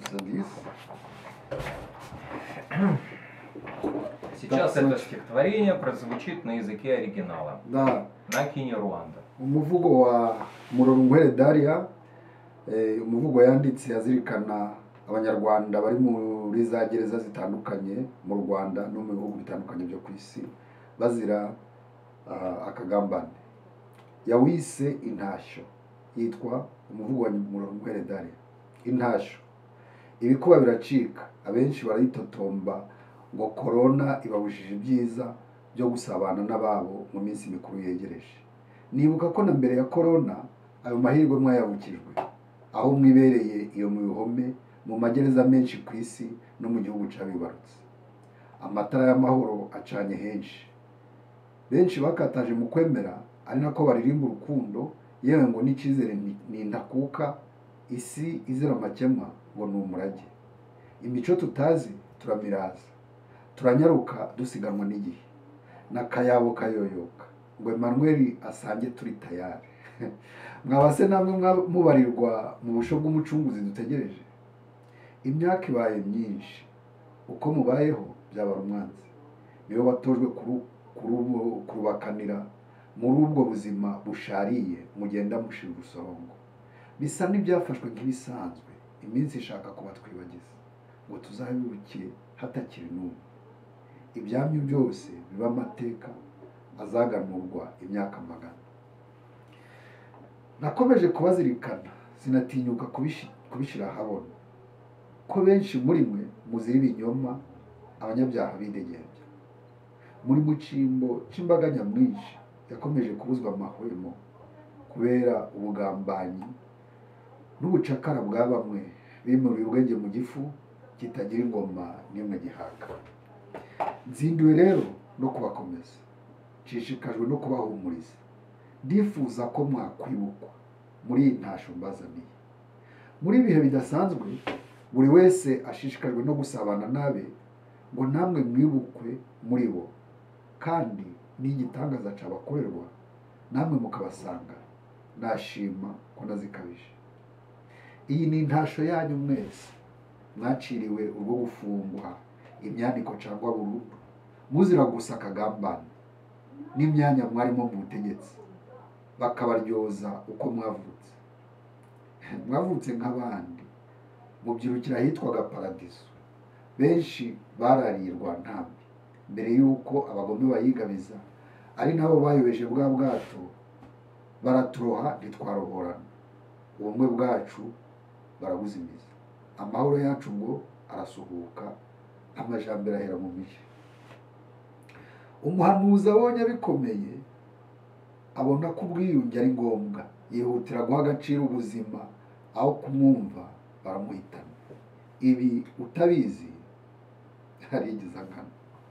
садись. Сейчас Так, это значит, стихотворение прозвучит на языке оригинала, Да, на Kinyarwanda. umuvugo wa Murorunkwere Daria, umuvugo yanditse azirikana abanyarwanda bari muri za gereza zitandukanye mu Rwanda no mu bihugu bitandukanye byo ku isi bazira akagambane. Yawise intashyo, yitwa umuvugo wa Murorunkwere Daria. Intashyo: ibikuba biracika, abenshi barayitotomba ngo korona ibabujije ibyiza byo gusabana n'ababo mu minsi mikuru yegereje. Nibuka ko na mbere ya korona ayo mahirwe mwayabukijwe, aho mwibereye iyo mu bihome mu magereza menshi ku isi no mu gihugu cabibarutse. Amatara y'amahoro acanye henshi, benshi bakataje mu kwemera, ari nako baririmba urukundo, yewe ngo n'icizere ni intakuka, isi izira amakemwa ngo ni umurage. Imico tutazi turamiraza, turanyaruka dusiganwa n'igihe, n'akayabo kayoyoka ngo Emmanuel asange turi tayari. Mwabase namwe mubarirwa mu busho bw'umucunguzi dutegereje. Imyaka ibaye myinshi, uko mubayeho byabara umwanzi, niwe watojwe kurubakanira muri ubwo buzima bushariye mugenda mushira urusorongo. Bisa n'ibyafashwe nk'ibisanzwe, iminsi ishaka kuba twibagiza ngo tuzabibukiye hatakiri n'umwe. Ibyamyu byose biba amateka azaganurwa imyaka magana. Nakomeje kubazirikana, sinatinyuka kubishira ahabona, ko benshi muri mwe muzira ibinyoma, abanyabyaha bidegembya. Muri mu cimbo c'imbaga nyamwinshi yakomeje kubuzwa amahwemo kubera ubugambanyi n'ubucakara bwa bamwe bimuriye ubwenge mu gifu kitagira ingoma n'imwe gihaga. Nzinduwe rero no kubakomeza, nshishikajwe no kubahumuriza, ndifuza ko mwakwibukwa muri iyi ntasho mbazaniye. Muri ibihe bidasanzwe, buri wese ashishikajwe no gusabana nabe ngo namwe mwibukwe muri bo, kandi n'igitangaza cabakorerwa namwe mukabasanga. Nashima ko nazikabije. Iyi ni intasho yanyu mwese mwaciriwe urwo gufungwa imyaniko cangwa burundu muzira gusa akagambane n'imyanya mwarimo mu butegetsi, bakabaryoza uko mwavutse. Mwavutse nk'abandi, mubyirukira ahitwaga paradiso. Benshi bararirwa ntambi mbere y'uko abagome bayigabiza, ari nabo bayobeje bwa bwato baraturoha ntitwaroborana. Ubumwe bwacu barabuzimiza, amahoro yacu ngo arasuhuka, amajambere ahera mu mije. Umuhanuzi abonye bikomeye, abona ko ubwiyunge ari ngombwa, yihutira guha agaciro ubuzima, aho kumwumva baramuhitana. Ibi utabizi harigiza nkana.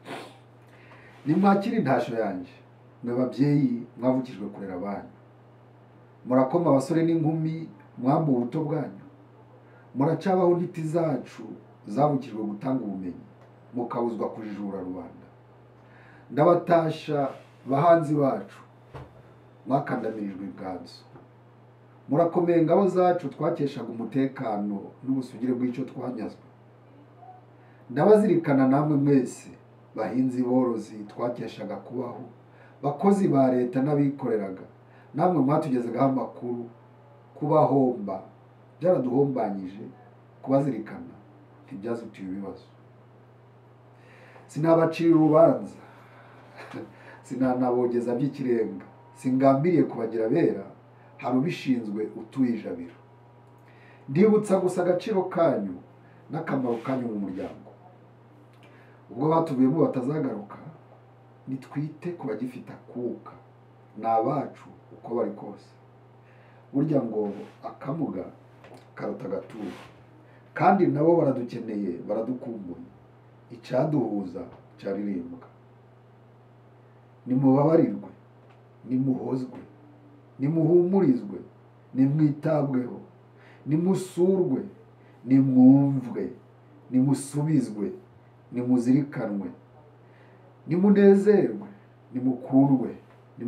Nimwakira intasho yanje, mwe babyeyi mwavukijwe kurera abanyu. Murakoma abasore n'inkumi mwambu ubuto bwanyu, muracabaho ntiti zacu zavukijwe gutanga ubumenyi, mukabuzwa kujijura rubanda. Ndabatasha bahanzi bacu mwakandamirijwe ibwanzu, murakomeye ngabo zacu twakeshaga umutekano n'ubusugire bw'icyo twanyazwe. Ndabazirikana namwe mwese bahinzi borozi twakeshaga kubaho, bakozi ba leta n'abikoreraga, namwe mwatugezagaho amakuru. Kubahomba byaraduhombanyije, kubazirikana ntibyazutiye ibibazo. Sinabacira urubanza, sinanabogeza by'ikirenga, singambiriye kubagira bera, hari ubishinzwe utuye ijabiro. Ndibutsa gusa agaciro kanyu n'akamaro kanyu mu muryango. Ubwo batuvuyemo batazagaruka, nitwite ku bagifite akuka, ni abacu uko bari kose. Burya ngo akamuga karuta agaturo, kandi nabo baradukeneye, baradukumbuye. Icaduhuza caririmbwa. Nimubabarirwe, nimuhozwe, nimuhumurizwe, nimwitabweho, nimusurwe, nimwumvwe, nimusubizwe, nimuzirikanwe, nimunezerwe, nimukundwe,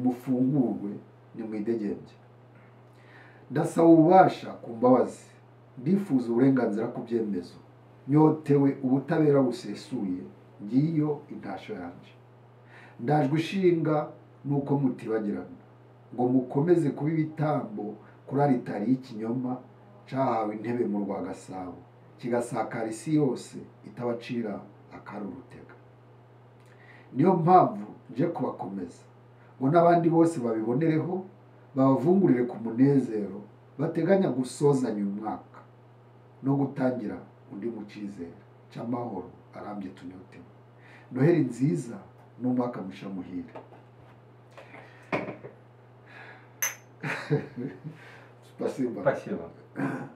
nimufungurwe, nimwidegembye. Ndasaba ububasha ku mbabazi ndifuza uburenganzira ku byemezo, nyotewe ubutabera busesuye, ngiyo intasho yanje. Ndajwe ishinga nuko mutibagirana, ngo mukomeze kuba ibitambo kuri aritari y'ikinyoma cahawe intebe mu rwa Gasabo, kigasakara isi yose itabacira akarurutega. Niyo mpamvu nje kubakomeza ngo n'abandi bose babibonereho, babavungurire ku munezero bateganya gusozanya uyu mwaka no gutangira undi mu cyizere cy'amahoro arambye tunyotewe. Noheli nziza n'umwaka musha muhire. Спасибо. Спасибо.